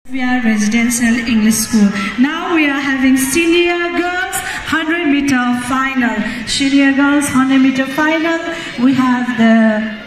We are residential English school. Now we are having senior girls 100-meter final. Senior girls 100-meter final. We have the